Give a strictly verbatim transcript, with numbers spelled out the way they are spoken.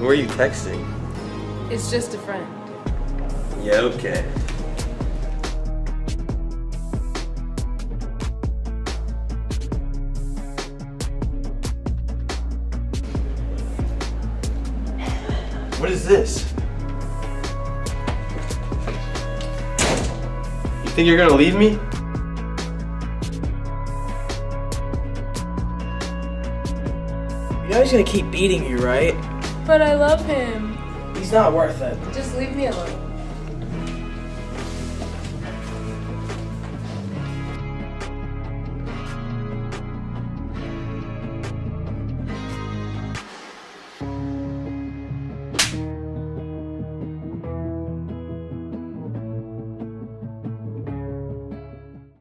Who are you texting? It's just a friend. Yeah, okay. What is this? You think you're gonna leave me? You know he's gonna keep beating you, right? But I love him. He's not worth it. Just leave me alone.